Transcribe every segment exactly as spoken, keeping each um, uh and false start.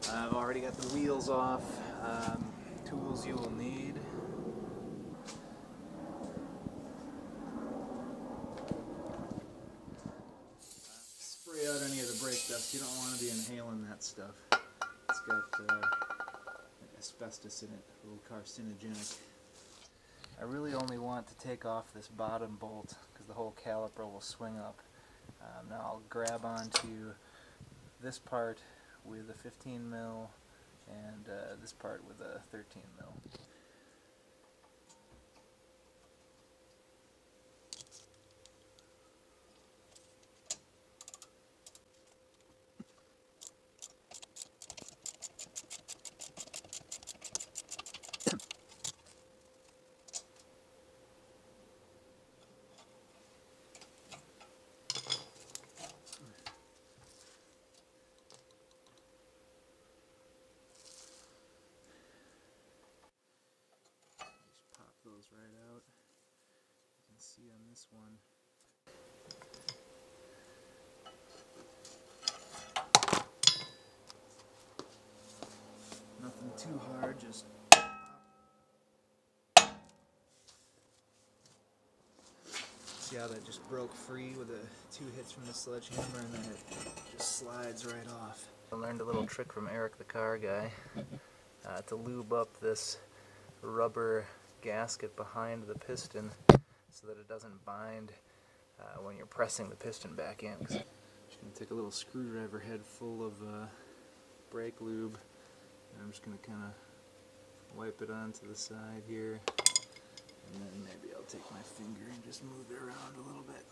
I've already got the wheels off. Um, tools you will need. Spray out any of the brake dust. You don't want to be inhaling that stuff. It's got uh, asbestos in it, a little carcinogenic. I really only want to take off this bottom bolt because the whole caliper will swing up. Um, now I'll grab onto this part with a fifteen mil and uh, this part with a thirteen mil. Those right out. You can see on this one. Nothing too hard, just see how that just broke free with the two hits from the sledgehammer, and then it just slides right off. I learned a little trick from Eric the car guy uh, to lube up this rubber gasket behind the piston so that it doesn't bind uh, when you're pressing the piston back in. I'm just going to take a little screwdriver head full of uh, brake lube, and I'm just going to kind of wipe it onto the side here, and then maybe I'll take my finger and just move it around a little bit.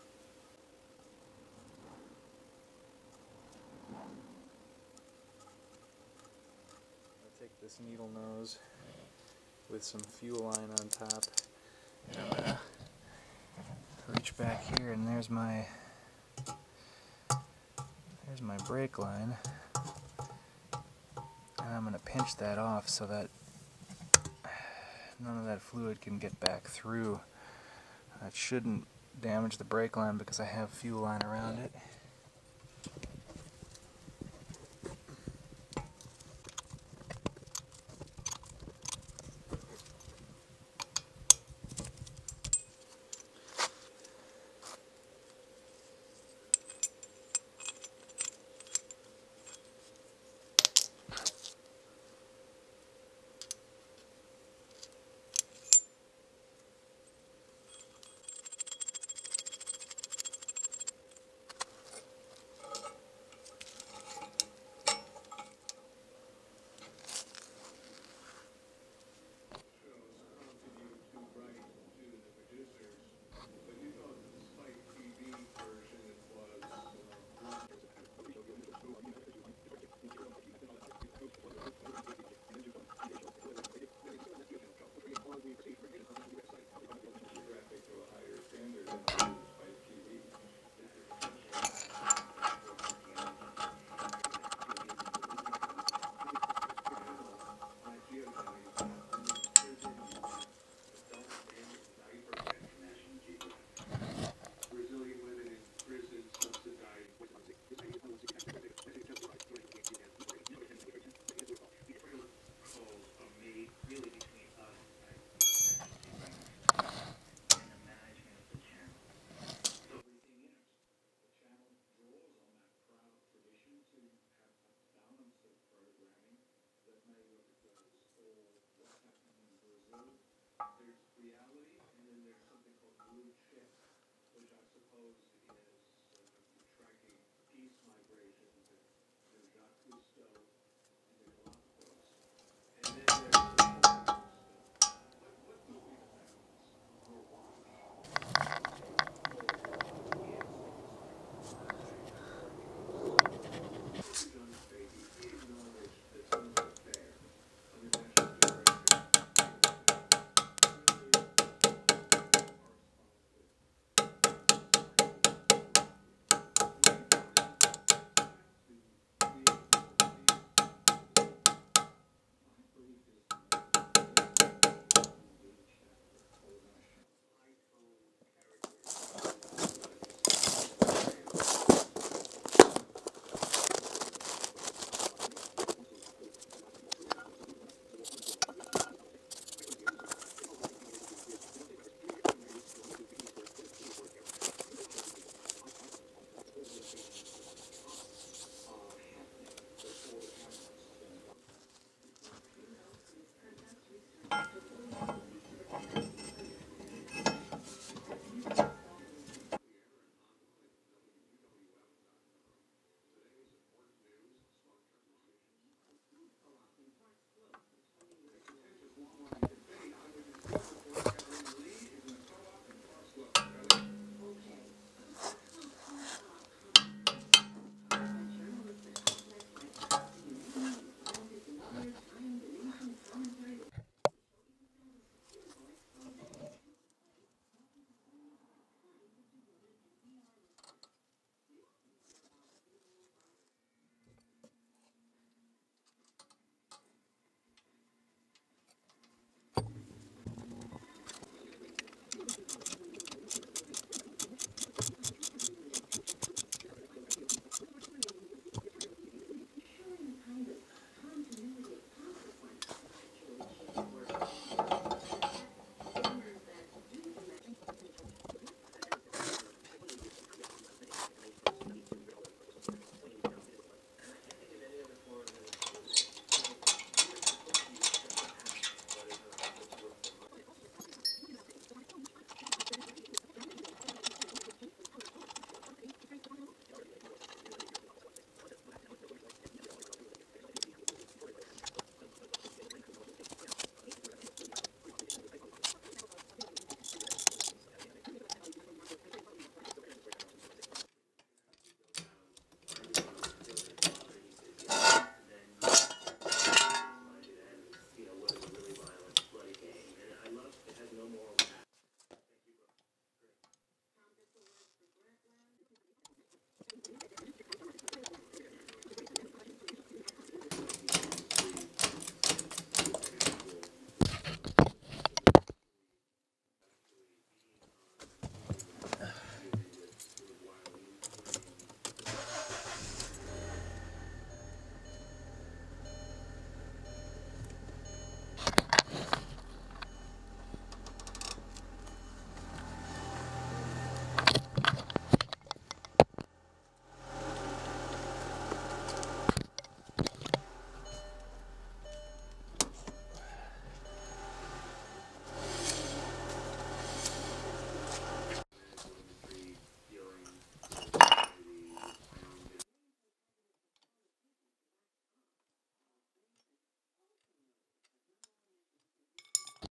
I'll take this needle nose with some fuel line on top. And I'm gonna reach back here, and there's my there's my brake line, and I'm gonna pinch that off so that none of that fluid can get back through. It shouldn't damage the brake line because I have fuel line around it. which I suppose is uh, tracking peace migration